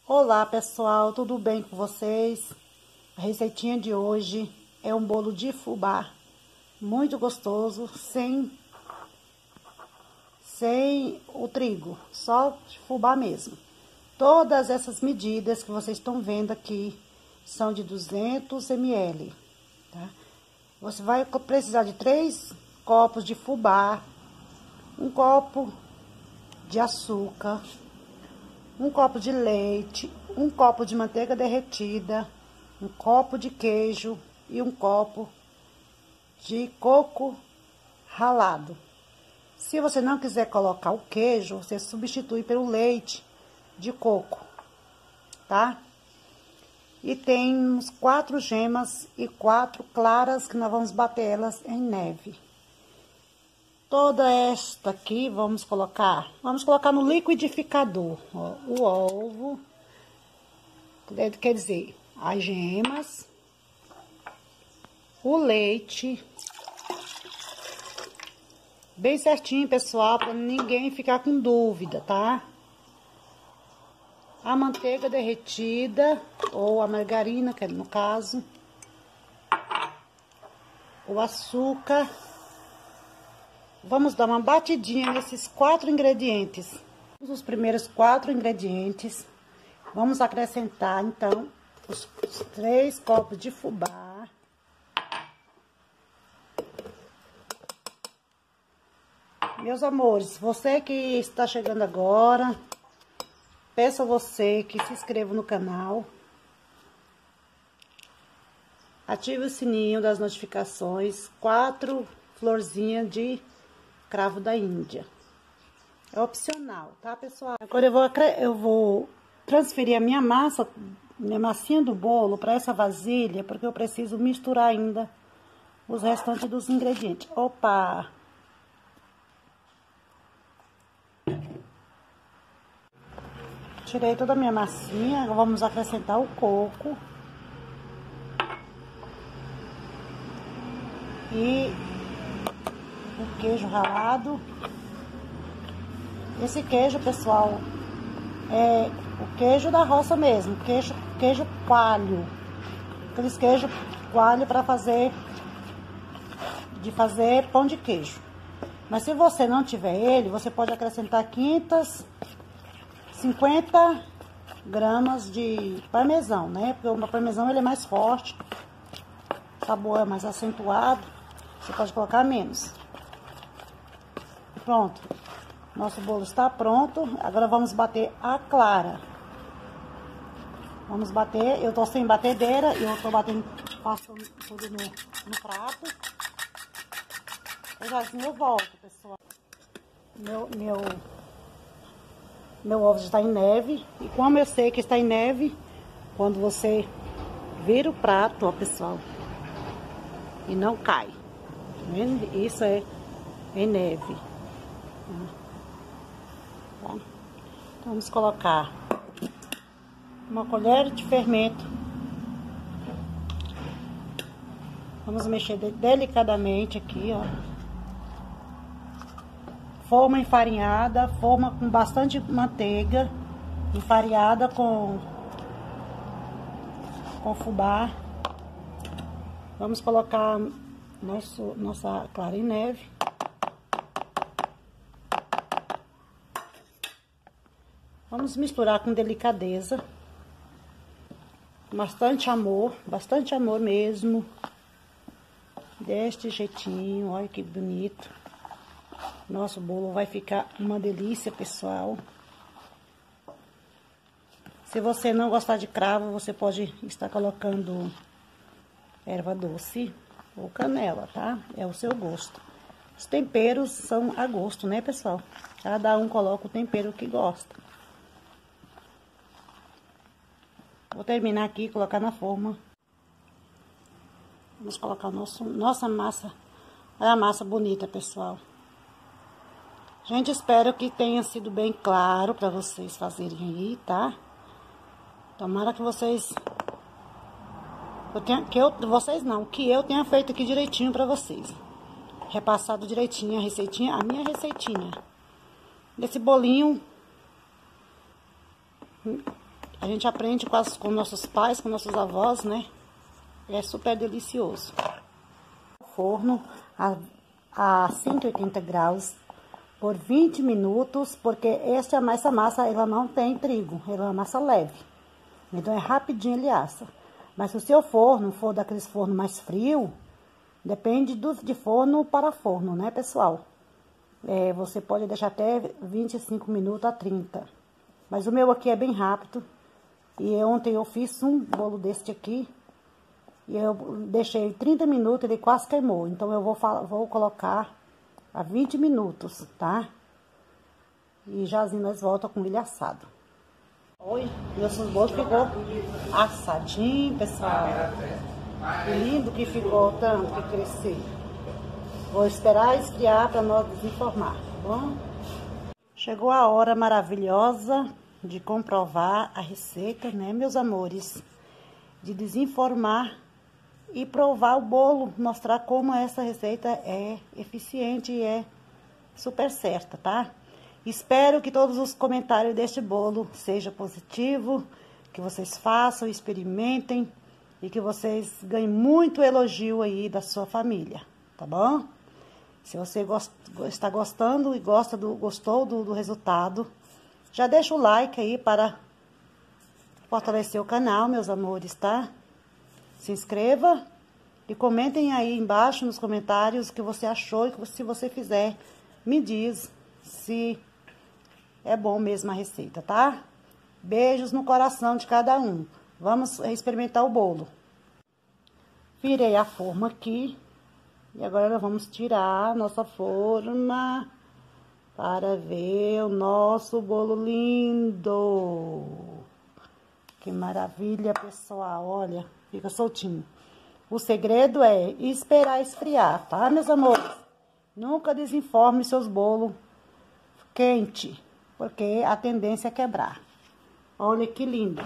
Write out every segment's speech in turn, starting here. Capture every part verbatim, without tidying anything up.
Olá pessoal, tudo bem com vocês? A receitinha de hoje é um bolo de fubá, muito gostoso, sem, sem o trigo, só de fubá mesmo. Todas essas medidas que vocês estão vendo aqui são de duzentos mililitros, tá? Você vai precisar de três copos de fubá, um copo de açúcar, um copo de leite, um copo de manteiga derretida, um copo de queijo e um copo de coco ralado. Se você não quiser colocar o queijo, você substitui pelo leite de coco, tá? E tem uns quatro gemas e quatro claras que nós vamos bater elas em neve. Toda esta aqui, vamos colocar, vamos colocar no liquidificador, ó, o ovo, quer dizer, as gemas, o leite, bem certinho, pessoal, para ninguém ficar com dúvida, tá? A manteiga derretida, ou a margarina, que é no caso, o açúcar. Vamos dar uma batidinha nesses quatro ingredientes. Os primeiros quatro ingredientes. Vamos acrescentar, então, os, os três copos de fubá. Meus amores, você que está chegando agora, peço a você que se inscreva no canal. Ative o sininho das notificações. Quatro florzinhas de cravo da Índia. É opcional, tá, pessoal? Agora eu vou, eu vou transferir a minha massa, minha massinha do bolo para essa vasilha, porque eu preciso misturar ainda os restantes dos ingredientes. Opa! Tirei toda a minha massinha, agora vamos acrescentar o coco. E o queijo ralado. Esse queijo, pessoal, é o queijo da roça mesmo, queijo, queijo coalho. Aqueles queijos coalho para fazer, de fazer pão de queijo. Mas se você não tiver ele, você pode acrescentar quinhentos, cinquenta gramas de parmesão, né? Porque o parmesão ele é mais forte, o sabor é mais acentuado, você pode colocar menos. Pronto, nosso bolo está pronto. Agora vamos bater a clara. Vamos bater, eu tô sem batedeira e eu tô batendo, passando tudo no, no prato. Eu já assim eu volto, pessoal. Meu, meu, meu ovo já está em neve. E como eu sei que está em neve, quando você vira o prato, ó, pessoal, e não cai, tá vendo? Isso é em neve. Tá? Então, vamos colocar uma colher de fermento. Vamos mexer delicadamente aqui, ó. Forma enfarinhada, forma com bastante manteiga, enfarinhada com, com fubá. Vamos colocar nosso, nossa clara em neve. Vamos misturar com delicadeza, bastante amor, bastante amor mesmo, deste jeitinho, olha que bonito. Nosso bolo vai ficar uma delícia, pessoal. Se você não gostar de cravo, você pode estar colocando erva doce ou canela, tá? É o seu gosto. Os temperos são a gosto, né, pessoal? Cada um coloca o tempero que gosta. Vou terminar aqui e colocar na forma. Vamos colocar nosso, nossa massa. Olha a massa bonita, pessoal. Gente, espero que tenha sido bem claro para vocês fazerem aí, tá? Tomara que vocês... Eu tenha, que eu, vocês não, que eu tenha feito aqui direitinho para vocês. Repassado direitinho a receitinha, a minha receitinha. Desse bolinho... a gente aprende com, as, com nossos pais, com nossos avós, né? É super delicioso. Forno a, a cento e oitenta graus por vinte minutos, porque esta, essa massa, ela não tem trigo, ela é uma massa leve. Então, é rapidinho ele assa. Mas se o seu forno for daqueles fornos mais frio, depende do, de forno para forno, né, pessoal? É, você pode deixar até vinte e cinco minutos a trinta. Mas o meu aqui é bem rápido. E ontem eu fiz um bolo deste aqui. E eu deixei trinta minutos, ele quase queimou. Então, eu vou, vou colocar a vinte minutos, tá? E jazinho nós voltamos com milho assado. Oi, meus bolos ficou assadinho, pessoal. Que lindo que ficou, tanto que cresceu. Vou esperar esfriar para nós desenformar, tá bom? Chegou a hora maravilhosa de comprovar a receita, né, meus amores? De desenformar e provar o bolo, mostrar como essa receita é eficiente e é super certa, tá? Espero que todos os comentários deste bolo sejam positivos, que vocês façam, experimentem e que vocês ganhem muito elogio aí da sua família, tá bom? Se você gost, está gostando e gosta do, gostou do, do resultado, já deixa o like aí para fortalecer o canal, meus amores, tá? Se inscreva e comentem aí embaixo nos comentários o que você achou e que se você fizer, me diz se é bom mesmo a receita, tá? Beijos no coração de cada um. Vamos experimentar o bolo. Virei a forma aqui e agora nós vamos tirar a nossa forma para ver o nosso bolo lindo. Que maravilha, pessoal, olha. Fica soltinho. O segredo é esperar esfriar, tá, meus amores? Nunca desenforme seus bolos quente, porque a tendência é quebrar. Olha que lindo.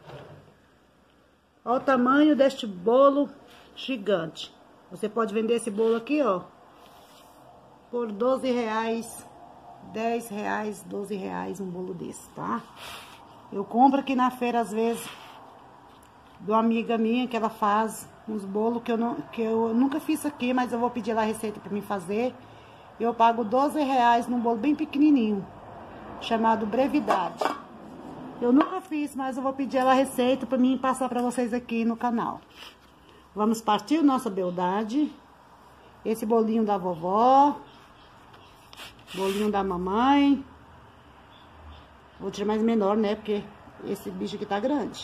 Olha o tamanho deste bolo gigante. Você pode vender esse bolo aqui, ó, por doze reais, dez reais, doze reais um bolo desse, tá? Eu compro aqui na feira, às vezes, de uma amiga minha, que ela faz uns bolos que eu, não, que eu nunca fiz aqui, mas eu vou pedir lá a receita para mim fazer. Eu pago doze reais num bolo bem pequenininho, chamado Brevidade. Eu nunca fiz, mas eu vou pedir ela a receita para mim passar para vocês aqui no canal. Vamos partir nossa beldade. Esse bolinho da vovó, bolinho da mamãe. Vou tirar mais menor, né, porque esse bicho aqui tá grande.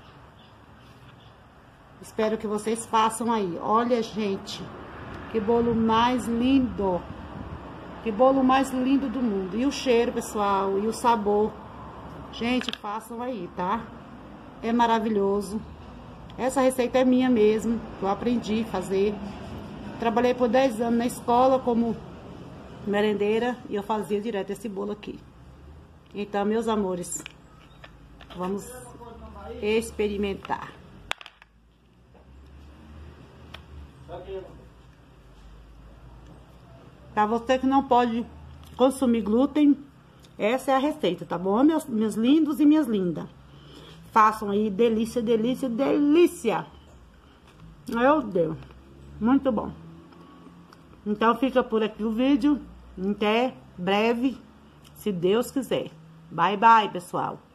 Espero que vocês façam aí. Olha, gente, que bolo mais lindo. Que bolo mais lindo do mundo. E o cheiro, pessoal, e o sabor. Gente, façam aí, tá? É maravilhoso. Essa receita é minha mesmo. Eu aprendi a fazer. Trabalhei por dez anos na escola como merendeira. E eu fazia direto esse bolo aqui. Então, meus amores, vamos experimentar. Pra você que não pode consumir glúten, essa é a receita, tá bom, meus, meus lindos e minhas lindas? Façam aí, delícia, delícia, delícia! Meu Deus, muito bom. Então, fica por aqui o vídeo. Até breve, se Deus quiser. Bye, bye, pessoal.